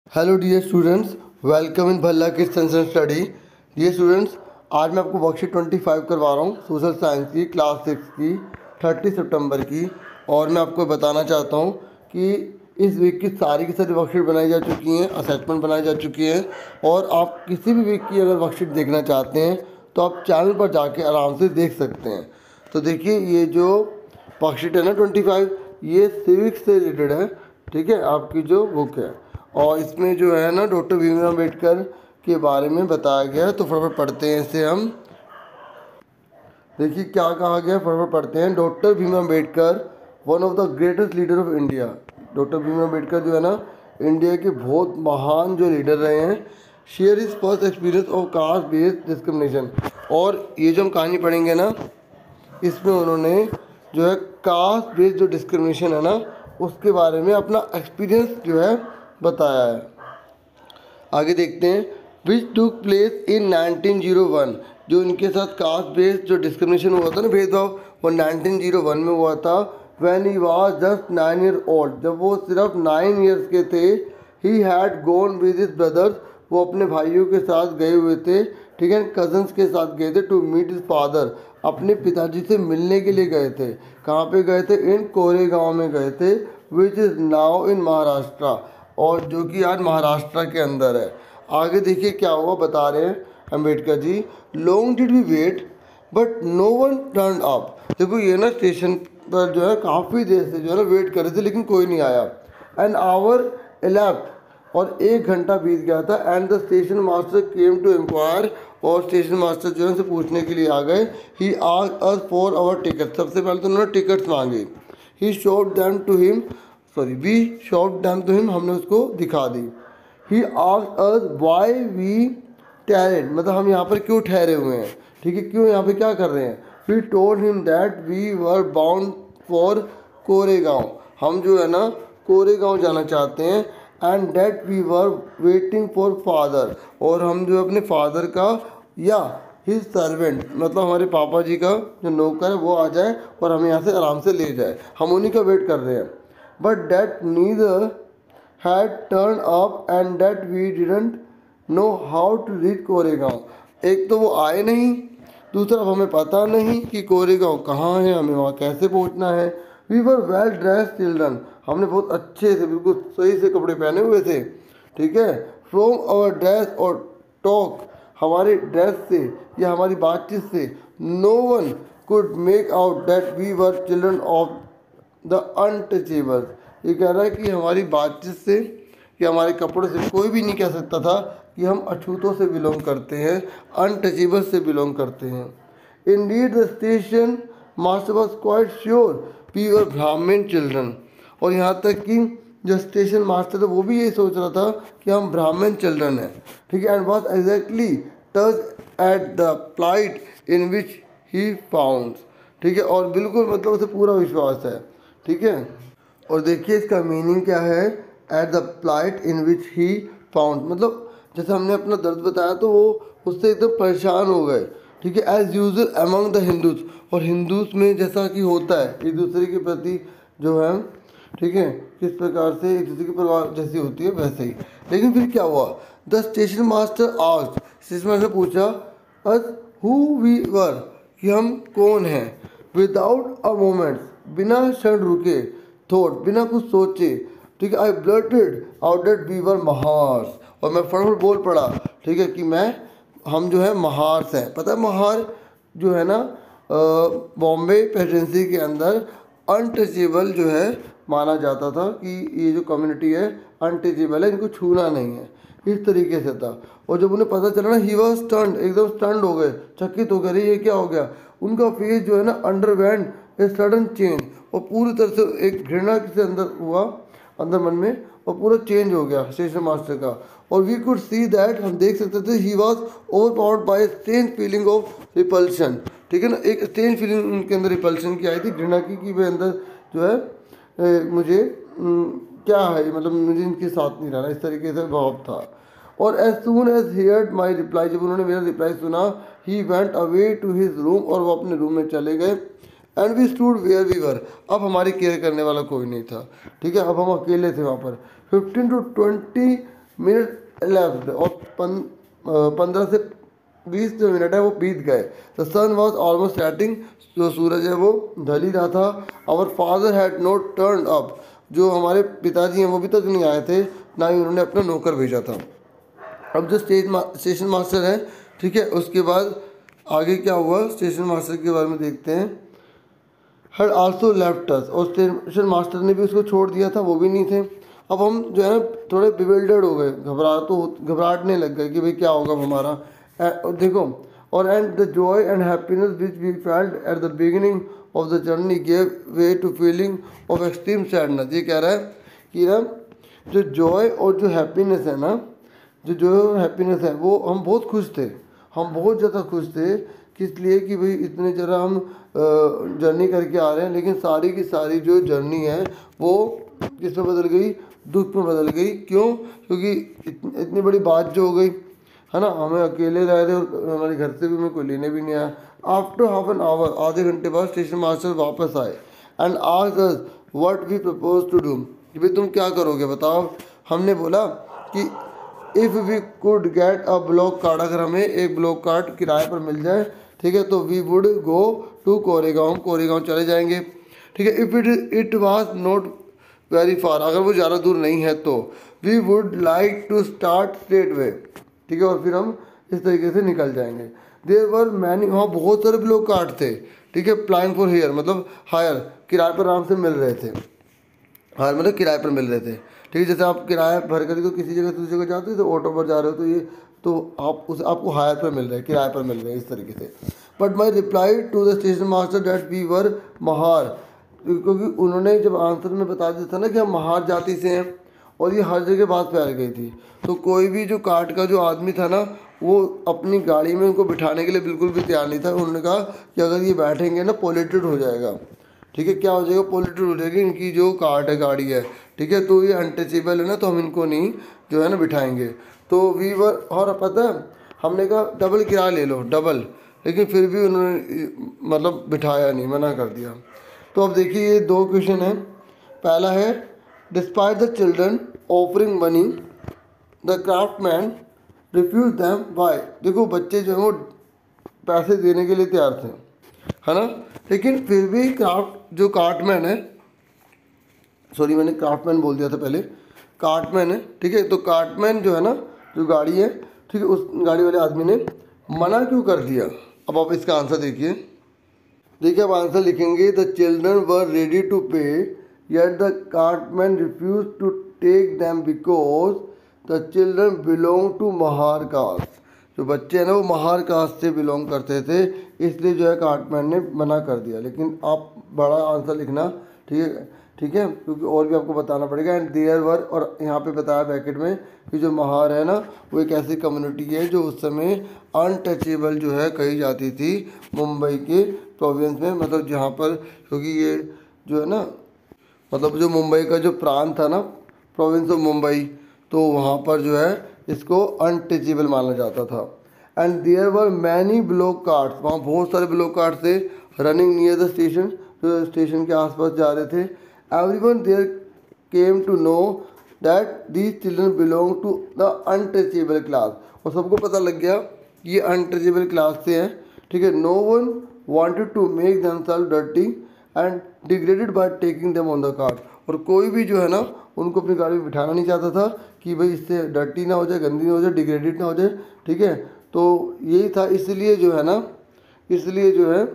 Hello dear students, welcome in Bhalla kids sense and study. Dear students, आज मैं आपको worksheet 25 करवा रहा हूँ सोशल साइंस की क्लास 6 की 30 सितंबर की। और मैं आपको बताना चाहता हूँ कि इस वीक की सारी वर्कशीट बनाई जा चुकी हैं, असेसमेंट बनाई जा चुकी है। और आप किसी भी वीक की अगर वर्कशीट देखना चाहते हैं तो आप चैनल पर जाके आराम से देख सकते हैं। तो देखिए, ये जो वर्कशीट है ना 25, ये सिविक्स से रिलेटेड है। ठीक है, आपकी जो बुक है, और इसमें जो है ना डॉक्टर भीमराव अम्बेडकर के बारे में बताया गया है। तो फटाफट पढ़ते हैं इसे हम। देखिए क्या कहा गया, फटाफट पढ़ते हैं। Doctor Bhimrao Ambedkar, one of the greatest leader of India. Doctor Bhimrao Ambedkar जो है ना इंडिया के बहुत महान जो लीडर रहे हैं। Share is first experience of caste based discrimination. और ये जो हम कहानी पढ़ेंगे ना, इसमें उन्होंने जो है कास्ट बेस्ड जो डिस्क्रिमिनेशन है ना, उसके बारे में अपना एक्सपीरियंस जो है बताया है। आगे देखते हैं। Which took place in 1901। जो इनके साथ कास्ट बेस्ड जो डिस्क्रिमिनेशन हुआ था ना, भेदभाव, वो 1901 में हुआ था। When he was just 9 year old. जब वो सिर्फ 9 ईयर्स के थे। He had gone with his brothers. वो अपने भाइयों के साथ गए हुए थे, ठीक है, कजन्स के साथ गए थे। टू मीट हिज फादर, अपने पिताजी से मिलने के लिए गए थे। कहाँ पे गए थे? इन कोरेगांव में गए थे, which is now in Maharashtra, और जो कि आज महाराष्ट्र के अंदर है। आगे देखिए क्या हुआ, बता रहे हैं Ambedkar ji. Long did we wait but no one turn up. देखो ये ना स्टेशन पर जो है काफ़ी देर से जो है ना वेट कर रहे थे, लेकिन कोई नहीं आया। एन आवर इलेप्ट, और 1 घंटा बीत गया था। And the station master came to inquire, और स्टेशन मास्टर जो है उनसे पूछने के लिए आ गए। He asked us for our ticket. सबसे पहले तो उन्होंने टिकट्स मांगे। He showed them to him, we showed them to him, हमने उसको दिखा दी। He asked us why we tarried, मतलब हम यहाँ पर क्यों ठहरे हुए हैं, ठीक है, क्यों यहाँ पे क्या कर रहे हैं। We told him that we were bound for Koregaon, हम जो है ना कोरेगांव जाना चाहते हैं। And that we were waiting for father, और हम जो अपने फादर का या हिज सर्वेंट, मतलब हमारे पापा जी का जो नौकर है वो आ जाए और हमें यहाँ से आराम से ले जाए, हम उन्हीं का वेट कर रहे हैं। But that neither had turned up and that we didn't know how to reach Koregaon. एक तो वो आए नहीं, दूसरा हमें पता नहीं कि कोरेगांव कहाँ है, हमें वहाँ कैसे पहुँचना है। We were well dressed children, हमने बहुत अच्छे से बिल्कुल सही से कपड़े पहने हुए थे, ठीक है। From our dress और talk, हमारे ड्रेस से या हमारी बातचीत से, no one could make out that we were children of the untouchable. ये कह रहा है कि हमारी बातचीत से या हमारे कपड़ों से कोई भी नहीं कह सकता था कि हम अछूतों से बिलोंग करते हैं, अनटचेबल से बिलोंग करते हैं। Indeed the station master was quite sure we were Brahmin children, और यहाँ तक कि जो स्टेशन मास्टर था वो भी यही सोच रहा था कि हम ब्राह्मण चिल्ड्रन हैं, ठीक है। And was exactly touch at the plight in which he found, ठीक है, और बिल्कुल मतलब उसे पूरा विश्वास है, ठीक है। और देखिए इसका मीनिंग क्या है, at the plight in which he found, मतलब जैसे हमने अपना दर्द बताया तो वो उससे एकदम परेशान हो गए, ठीक है। As usual among the Hindus, और हिंदूज में जैसा कि होता है एक दूसरे के प्रति जो है, ठीक है, किस प्रकार से एक दूसरे की परवाह जैसी होती है वैसे ही। लेकिन फिर क्या हुआ, the station master asked, station master ने पूछा अस हु वी वर, कि हम कौन हैं। विदाउट अ मोमेंट, बिना क्षण रुके, थॉट, बिना कुछ सोचे, ठीक है, I blurted out that we were Mahars, और मैं फटाफट बोल पड़ा, ठीक है, कि हम जो है महार्स हैं। पता है महार जो है ना बॉम्बे प्रेसिडेंसी के अंदर अनटचेबल जो है माना जाता था, कि ये जो कम्युनिटी है अनटचेबल है, इनको छूना नहीं है, इस तरीके से था। और जब उन्हें पता चला ना, ही वॉज स्टन्ड, एकदम स्टन्ड हो गए, चकित हो गए, ये क्या हो गया। उनका फेस जो है ना अंडरवेंट ए सडन चेंज, और पूरी तरह से एक घृणा से अंदर हुआ, अंदर मन में, और पूरा चेंज हो गया स्टेशन मास्टर का। और वी कुड सी दैट, हम देख सकते थे, he was overpowered by strange feeling of repulsion, ठीक है ना, एक स्ट्रेंज फीलिंग उनके अंदर रिपल्शन की आई थी, घृणा की, कि वे अंदर जो है मुझे क्या है, मतलब मुझे इनके साथ नहीं रहना, इस तरीके से भाव था। और as soon as heard my reply, जब उन्होंने मेरा रिप्लाई सुना, he went away to his room, और वो अपने रूम में चले गए। And we stood where we were, अब हमारी केयर करने वाला कोई नहीं था, ठीक है, अब हम अकेले थे वहाँ पर। 15 to 20 मिनट लेफ्ट और 15 से 20 जो मिनट है वो बीत गए। The sun was almost setting, जो सूरज है वो ढल ही रहा था। Our father had not turn up, जो हमारे पिताजी हैं वो भी तक नहीं आए थे, ना ही उन्होंने अपना नौकर भेजा था। अब जो स्टेशन मास्टर है, ठीक है, उसके बाद आगे क्या हुआ स्टेशन मास्टर के बारे में देखते हैं। हैड आल्सो लेफ्ट अस, और स्टेशन मास्टर ने भी उसको छोड़ दिया था, वो भी नहीं थे। अब हम जो है ना थोड़े बिविल्डर्ड हो गए, घबराहटने लग गए कि भाई क्या होगा अब हमारा। देखो, और and the joy and happiness which we felt at the beginning of the journey gave way to feeling of extreme sadness. ये कह रहा है कि ना जो जॉय और जो हैप्पीनेस है ना, जो जॉय और हैप्पीनेस है वो हम बहुत खुश थे, हम बहुत ज़्यादा खुश थे। किस लिए कि भाई इतने ज़रा हम जर्नी करके आ रहे हैं, लेकिन सारी की सारी जो जर्नी है वो किस में बदल गई, दुख में बदल गई। क्यों? क्योंकि इतनी बड़ी बात जो हो गई है ना, हमें अकेले रह रहे और हमारे घर से भी हमें कोई लेने भी नहीं आया। आफ्टर हाफ एन आवर, आधे घंटे बाद स्टेशन मास्टर वापस आए and asked us what we propose to do, कि भाई तुम क्या करोगे बताओ। हमने बोला कि if we could get a bullock cart, अगर हमें एक ब्लॉक कार्ड किराए पर मिल जाए, ठीक है, तो we would go to Koregaon, Koregaon चले जाएंगे, ठीक है। If it was not very far, अगर वो ज़्यादा दूर नहीं है तो we would like to start straightaway, ठीक है, और फिर हम इस तरीके से निकल जाएंगे। देयर वर मैनी, वहाँ बहुत सारे ब्लॉक कार्ड थे, ठीक है, अप्लाइंग फॉर हेयर मतलब हायर, किराए पर आराम से मिल रहे थे, हायर मतलब किराए पर मिल रहे थे, ठीक है। जैसे आप किराया भर कर तो किसी जगह दूसरी जगह जाते हो तो ऑटो पर जा रहे हो तो ये तो आपको हायर पर मिल रहे हैं, किराए पर मिल रहे हैं, इस तरीके से। But my reply to the station master that we were Mahar, क्योंकि उन्होंने जब आंसर में बता दिया था ना कि हम महार जाति से हैं, और ये हर जगह बात फैल गई थी, तो कोई भी जो काट का जो आदमी था ना वो अपनी गाड़ी में उनको बिठाने के लिए बिल्कुल भी तैयार नहीं था। उन्होंने कहा कि अगर ये बैठेंगे ना पोल्यूटेड हो जाएगा, ठीक है, क्या हो जाएगा, पोल्यूटेड हो जाएगी इनकी जो कार्ट है, गाड़ी है, ठीक है, तो ये अनटचेबल है ना, तो हम इनको नहीं जो है ना बिठाएंगे। तो वी वर, और पता है हमने कहा डबल किराया ले लो, डबल, लेकिन फिर भी उन्होंने मतलब बिठाया नहीं, मना कर दिया। तो अब देखिए ये दो क्वेश्चन है। पहला है despite the children offering money the craftsman refuse them why, देखो बच्चे जो है वो पैसे देने के लिए तैयार थे, है ना, लेकिन फिर भी जो कार्टमैन है, सॉरी मैंने क्राफ्टमैन बोल दिया था पहले, कार्टमैन है, ठीक है, तो कार्टमैन जो है ना, जो गाड़ी है, ठीक है, उस गाड़ी वाले आदमी ने मना क्यों कर दिया। अब आप इसका आंसर देखिए, अब आंसर लिखेंगे the children were ready to pay yet the cartman refuse to take them because the children belong to Mahar caste, जो बच्चे हैं ना वो महार कास्ट से बिलोंग करते थे, इसलिए जो है कार्टमैन ने मना कर दिया। लेकिन आप बड़ा आंसर लिखना, ठीक है, क्योंकि और भी आपको बताना पड़ेगा। एंड देयर वर, और यहाँ पे बताया ब्रैकेट में कि जो महार है ना वो एक ऐसी कम्युनिटी है जो उस समय अनटचेबल जो है कही जाती थी मुंबई के प्रोविंस में, मतलब जहाँ पर, क्योंकि ये जो है ना मतलब जो मुंबई का जो प्रांत था ना, प्रोविंस ऑफ मुंबई, तो वहाँ पर जो है इसको अनटचेबल माना जाता था। And there were many bullock carts, वहाँ बहुत सारे ब्लॉक कार्ड थे रनिंग नियर द स्टेशन, जो स्टेशन के आसपास जा रहे थे। Everyone there came to know that these children belong to the untouchable class, और सबको पता लग गया कि ये अनटचेबल क्लास से हैं, ठीक है। No one wanted to make themself dirty and degraded by taking them on the cart, और कोई भी जो है ना उनको अपनी गाड़ी में बिठाना नहीं चाहता था कि भाई इससे डर्टी ना हो जाए, गंदी ना हो जाए, डिग्रेडेड ना हो जाए, ठीक है। तो यही था, इसलिए जो है ना, इसलिए जो है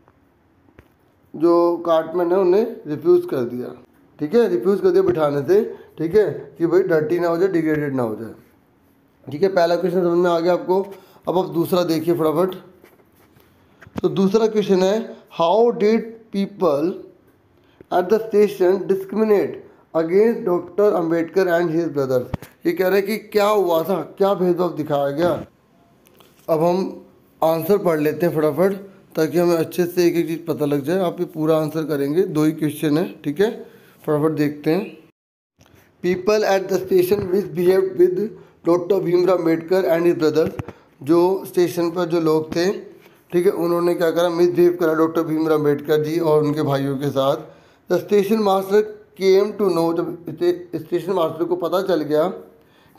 जो कार्टमैन है उन्हें रिफ्यूज़ कर दिया, ठीक है, रिफ्यूज़ कर दिया बिठाने से, ठीक है, कि भाई डर्टी ना हो जाए, डिग्रेडेड ना हो जाए, ठीक है। पहला क्वेश्चन समझ में आ गया आपको। अब आप दूसरा देखिए फटाफट। तो दूसरा क्वेश्चन है how did people at the station discriminate against doctor Ambedkar and his brothers, ये कह रहे हैं कि क्या हुआ था, क्या भेदभाव दिखाया गया। अब हम आंसर पढ़ लेते हैं फटाफट ताकि हमें अच्छे से एक एक चीज़ पता लग जाए। आप ये पूरा आंसर करेंगे, दो ही क्वेश्चन है, ठीक है, फटाफट देखते हैं। People at the station misbehaved with doctor Bhimrao Ambedkar and his brothers, जो स्टेशन पर जो लोग थे, ठीक है, उन्होंने क्या करा, मिसबिहेव करा डॉक्टर भीमराव अम्बेडकर जी और उनके भाइयों के साथ। The station master came to know, जब स्टेशन मास्टर को पता चल गया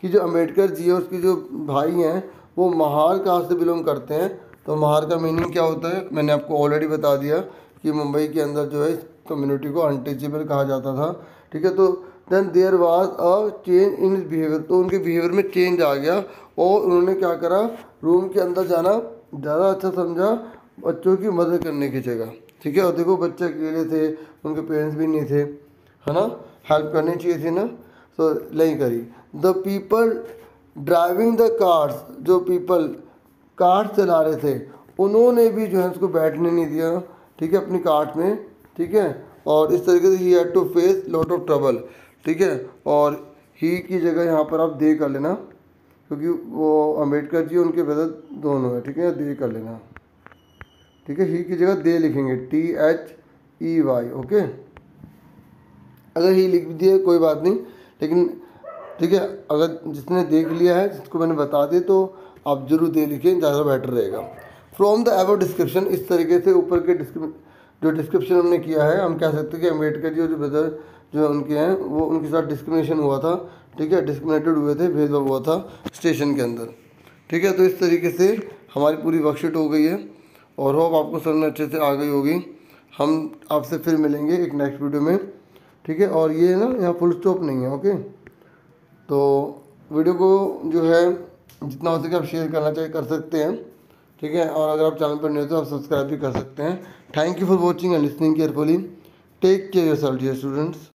कि जो अम्बेडकर जी है उसके जो भाई हैं वो महार कास्ट से बिलोंग करते हैं। तो महार का मीनिंग क्या होता है मैंने आपको ऑलरेडी बता दिया कि मुंबई के अंदर जो है इस कम्युनिटी को अनटचेबल कहा जाता था। ठीक है, तो then there was a change in his behaviour, तो उनके बिहेवियर में चेंज आ गया और उन्होंने क्या करा, रूम के अंदर जाना ज़्यादा अच्छा समझा बच्चों की मदद करने की जगह। ठीक है, और देखो बच्चे अकेले थे, उनके पेरेंट्स भी नहीं थे, है ना, हेल्प करनी चाहिए थी ना, तो नहीं करी। The people driving the cars, जो पीपल कार चला रहे थे उन्होंने भी जो है उसको बैठने नहीं दिया। ठीक है, अपनी कार्ट में। ठीक है, और इस तरीके से he had to face lot of trouble. ठीक है, और ही की जगह यहाँ पर आप दे कर लेना क्योंकि वो अम्बेडकर जी उनके ब्रदर दोनों है। ठीक है, दे कर लेना। ठीक है, ही की जगह दे लिखेंगे, THEY। ओके, अगर ही लिख दिए कोई बात नहीं, लेकिन ठीक है अगर जिसने देख लिया है जिसको मैंने बता दिए तो आप जरूर दे लिखें, ज़्यादा बेटर रहेगा। फ्रॉम द एबव डिस्क्रिप्शन, इस तरीके से ऊपर के जो डिस्क्रिप्शन हमने किया है, हम कह सकते हैं कि अम्बेडकर जी और जो ब्रदर जो उनके हैं वो उनके साथ डिस्क्रिमिनेशन हुआ था। ठीक है, डिस्क्रिमिनेटेड हुए थे, भेदभाव हुआ था स्टेशन के अंदर। ठीक है, तो इस तरीके से हमारी पूरी वर्कशीट हो गई है और होप आपको समझ में अच्छे से आ गई होगी। हम आपसे फिर मिलेंगे एक नेक्स्ट वीडियो में। ठीक है, और ये ना यहाँ फुल स्टॉप नहीं है। ओके, तो वीडियो को जो है जितना हो सके आप शेयर करना चाहिए कर सकते हैं। ठीक है, और अगर आप चैनल पर नहीं हो तो आप सब्सक्राइब भी कर सकते हैं। Thank you for watching and listening carefully. Take care yourself dear students.